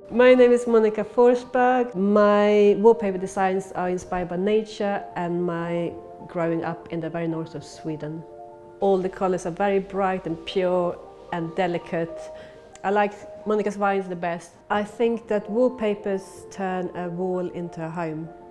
My name is Monika Forsberg. My wallpaper designs are inspired by nature and my growing up in the very north of Sweden. All the colors are very bright and pure and delicate. I like Monika's vines the best. I think that wallpapers turn a wall into a home.